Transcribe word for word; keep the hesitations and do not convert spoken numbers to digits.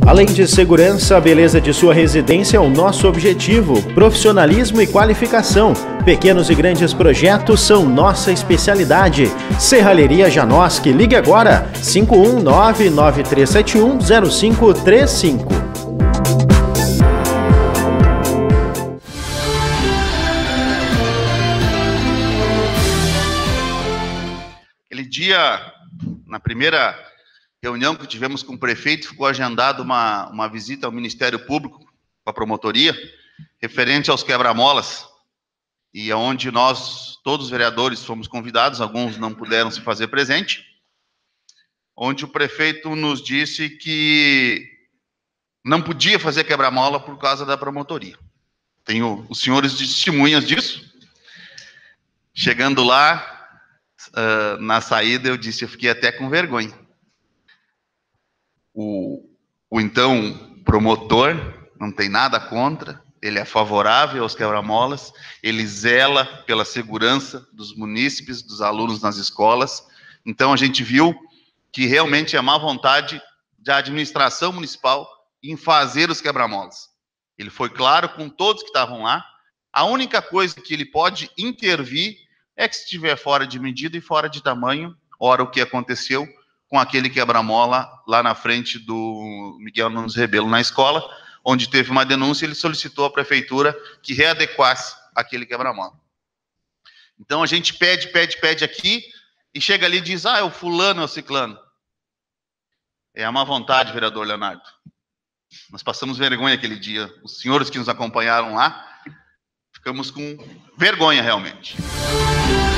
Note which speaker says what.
Speaker 1: Além de segurança, a beleza de sua residência é o nosso objetivo. Profissionalismo e qualificação. Pequenos e grandes projetos são nossa especialidade. Serralheria Janoski. Ligue agora cinco um nove, nove três sete um, zero cinco três cinco.
Speaker 2: Aquele dia, na primeira reunião que tivemos com o prefeito, ficou agendada uma, uma visita ao Ministério Público, com a promotoria, referente aos quebra-molas, e onde nós, todos os vereadores, fomos convidados, alguns não puderam se fazer presente, onde o prefeito nos disse que não podia fazer quebra-mola por causa da promotoria. Tenho os senhores testemunhas disso. Chegando lá, Uh, na saída, eu disse, eu fiquei até com vergonha. O, o então promotor não tem nada contra, ele é favorável aos quebra-molas, ele zela pela segurança dos munícipes, dos alunos nas escolas. Então a gente viu que realmente é má vontade da administração municipal em fazer os quebra-molas. Ele foi claro com todos que estavam lá. A única coisa que ele pode intervir é que se estiver fora de medida e fora de tamanho, ora o que aconteceu com aquele quebra-mola lá na frente do Miguel Nunes Rebelo na escola, onde teve uma denúncia, ele solicitou à prefeitura que readequasse aquele quebra-mola. Então a gente pede, pede, pede aqui, e chega ali e diz, ah, é o fulano, é o ciclano. É a má vontade, vereador Leonardo. Nós passamos vergonha aquele dia, os senhores que nos acompanharam lá, ficamos com vergonha realmente.